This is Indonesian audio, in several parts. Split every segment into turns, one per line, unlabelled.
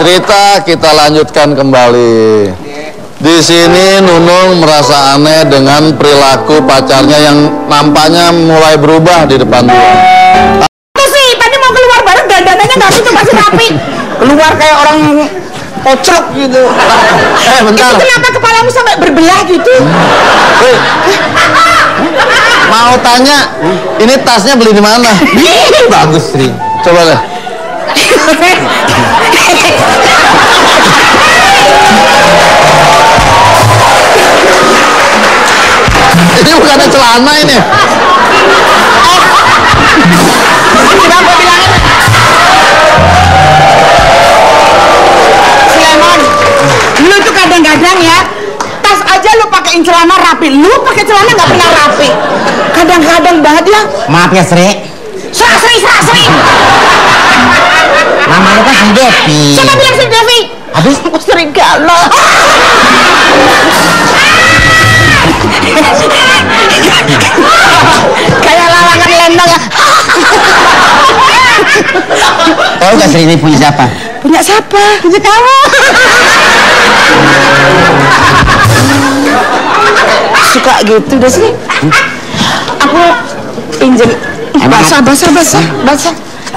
Cerita kita lanjutkan kembali. Di sini Nunung merasa aneh dengan perilaku pacarnya yang nampaknya mulai berubah di depan dia.
Itu sih, tadi mau keluar bareng dandanannya nggak gitu masih rapi. Keluar kayak orang pocok gitu.
Bentar.
Itu kenapa kepalamu sampai berbelah gitu?
Mau tanya, ini tasnya beli di mana?
Bagus, Sri.
Coba deh. Ini bukan celana ini.
Kenapa bilangin? Sulaiman, lu tuh kadang-kadang ya, tas aja lu pakein celana rapi, lu pakai celana nggak pernah rapi. Kadang-kadang banget ya.
Maaf ya, Sri.
Sasri.
Nama lu kan Sri Devi.
Siapa bilang Sri Devi?
Habis
aku serigala. Kayak larangan lendang ya.
tahu gak Sri ini punya siapa?
Punya siapa? Punya kamu. Suka gitu deh sih. Aku pinjem basah.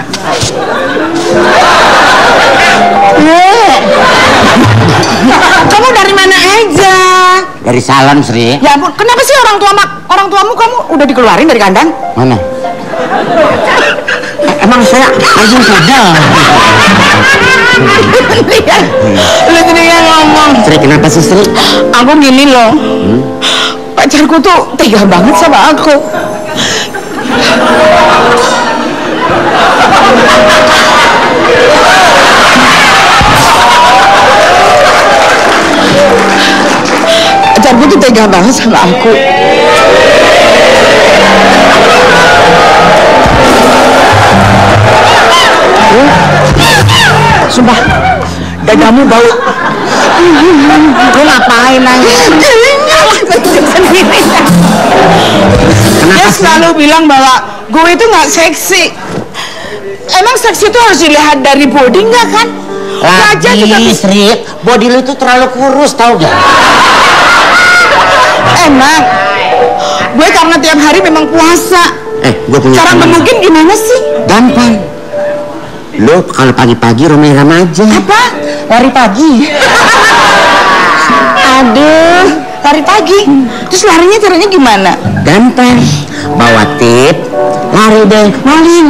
Kamu dari mana aja?
Dari salon, Sri.
Ya ampun, kenapa sih orang tuamu kamu udah dikeluarin dari kandang?
Mana? Emang saya anjing pedal.
Lu tadinya ngomong.
Sri, kenapa sih, Sri?
Aku gini loh. Pacarku tuh tega banget sama aku. Pacarku tuh tega banget sama aku. Sumpah, dadamu bau. Lu ngapain nangis? Dia selalu bilang bahwa gue itu nggak seksi. Emang seksi itu harus dilihat dari body nggak kan? Wajah juga bisa.
Sri, body lu itu terlalu kurus, tau gak?
Emang gue karena tiap hari memang puasa.
Gue punya
cara mungkin gimana sih?
Gampang. Lu kalau pagi-pagi rame-rame aja.
Apa? Lari pagi. Aduh, lari pagi. Terus larinya caranya gimana?
Gampang. Bawa tip, lari deh, maling.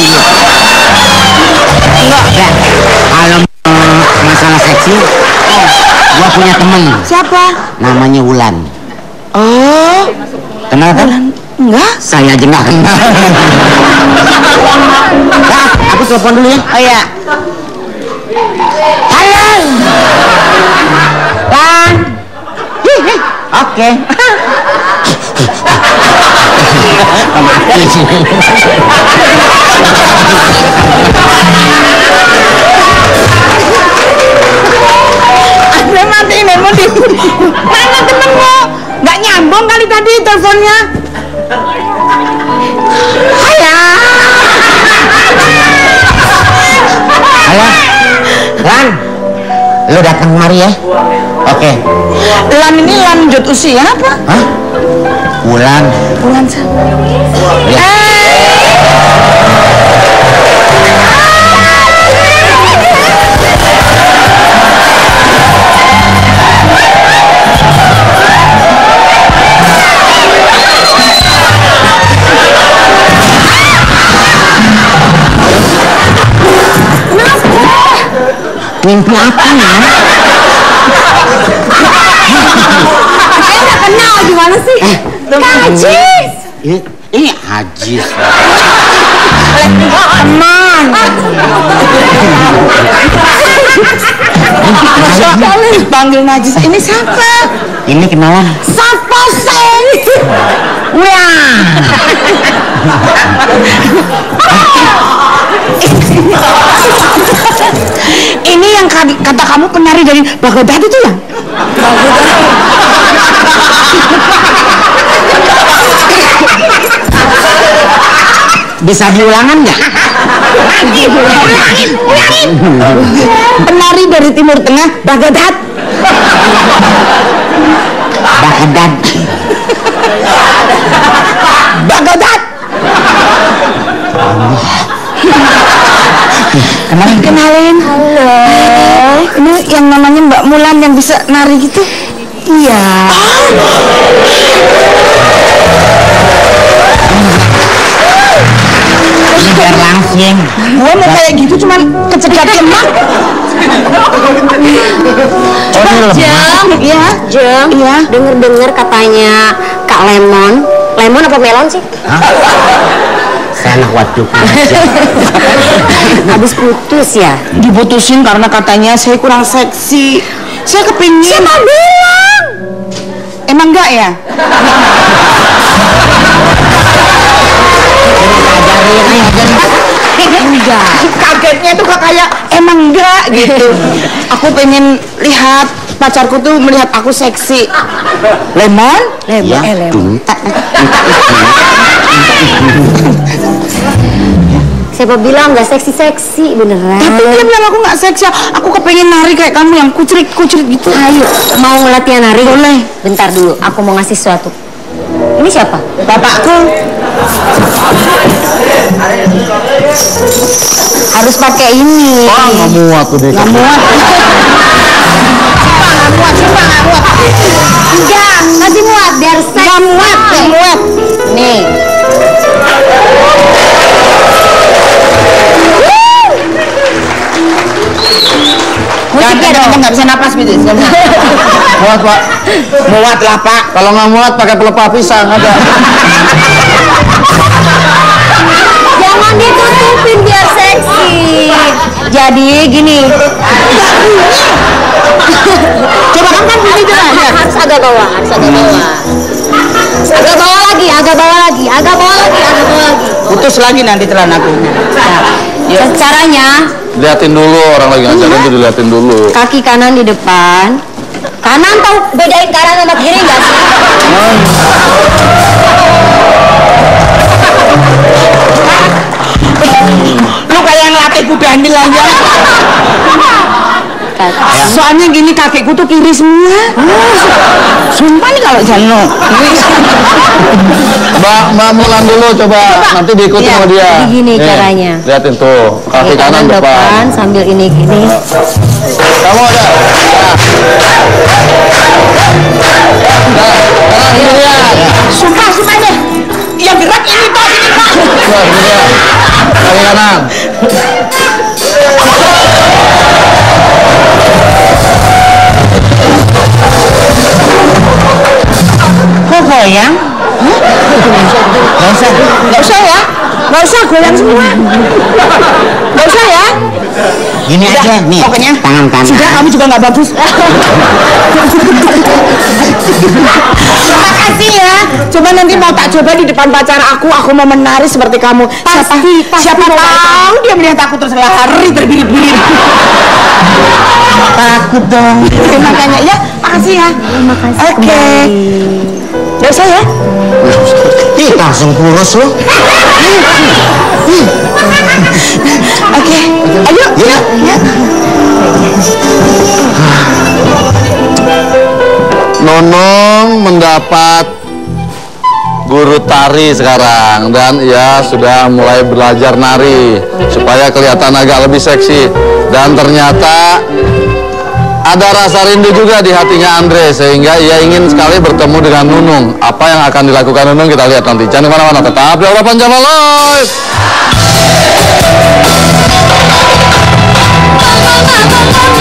Enggak. Ya, kalau masalah seksi, gua punya temen.
Siapa?
Namanya Wulan.
Oh,
kenal kan?
Enggak.
Saya aja nggak kenal. Nah, aku telepon dulu ya.
Oh ya. Halo. Lan.
Oke.
Ada matiin emang di. Mana temenmu? Nggak nyambung kali tadi teleponnya.
Halo, Lan, lu datang kemari ya? Oke.
Lan ini lanjut usia apa?
Hah? Wulan
siapa?
Ya. Mimpi apa ya?
Saya nggak kenal gimana sih? Ajis.
Ini Ajis.
Teman. Panggil Najis. Ini siapa?
Ini kenalan.
Siapa sih? Wah. Ini yang kata kamu penari dari Baghdad itu ya?
Bisa diulangan nggak?
Ulangin. Penari dari Timur Tengah, Baghdad. Baghdad. Kenalin. Halo. Ini yang namanya Mbak Mulan yang bisa nari gitu. Iya.
Biar langsing.
Gua mau kayak gitu cuman kecegat lemak.
Jeng,
Iya.
Jeng,
Iya.
denger-denger katanya Kak Lemon apa melon sih?
Saya anak waduk aja.
Habis putus ya?
Diputusin karena katanya saya kurang seksi. Saya kepingin.
Siapa bilang?
Emang enggak ya? Enggak. Kagetnya tuh kayak emang enggak gitu. Aku pengen lihat pacarku tuh melihat aku seksi. Lemon?
Ya,
Lemon.
Siapa bilang nggak seksi beneran?
Tapi dia bilang aku nggak seksi. Aku kepengen nari kayak kamu yang kucrit gitu.
Ayo, mau latihan nari?
Boleh.
Bentar dulu, aku mau ngasih sesuatu. Ini siapa?
Bapakku.
Harus pakai ini.
Nggak muat tuh deh.
Nggak muat. Sumpah nggak muat.
Enggak, masih muat biar seksi.
Nggak muat.
Nih.
Musiknya dong. Nggak bisa napas gitu.
Muat Pak.
Muat lah Pak.
Kalau nggak muat pakai pelepah pisang ada.
Jangan ditutupin biar seksi. Jadi gini.
Coba kan bunyi dong.
Harus agak bawah. Agak bawah lagi.
Putus lagi nanti celanaku.
Caranya
Liatin dulu orang lagi ngajarin tuh diliatin dulu.
kaki kanan di depan. Kanan tahu bedain kanan sama kiri nggak sih?
Lu kayak ngelatih kuda andil aja. Soalnya gini kakiku tuh kiri semua. Sumpah nih kalau jalan.
Mbak Mulan dulu coba. Nanti diikutin
Iya,
sama dia.
jadi gini
Nih,
caranya.
Liatin tuh kaki kanan depan.
sambil ini gini.
Kamu ada. Nah, ini dia.
Sumpah deh. Yang gerak ini Pak, ini Pak.
Nah, ini dia. Kaki kanan.
Kok goyang? Nggak usah ya. Nggak usah goyang semua. Nggak usah ya.
Gini
Udah,
aja nih.
pokoknya
Tangan kanan.
sudah kamu juga nggak bagus. Terima kasih ya. Coba nanti mau tak coba di depan pacar aku mau menari seperti kamu. Siapa tahu dia melihat aku terus lari terbirit-birit. Takut dong. Makanya ya, makasih ya.
Makasih.
Oke. Nggak usah ya.
Ih, langsung kurus lu.
Oke. Ayo.
Ya.
Nunung mendapat guru tari sekarang dan ia sudah mulai belajar nari supaya kelihatan agak lebih seksi, dan ternyata ada rasa rindu juga di hatinya Andre sehingga ia ingin sekali bertemu dengan Nunung. Apa yang akan dilakukan Nunung kita lihat nanti. Jangan kemana-mana, tetap di Aura Panjama Live.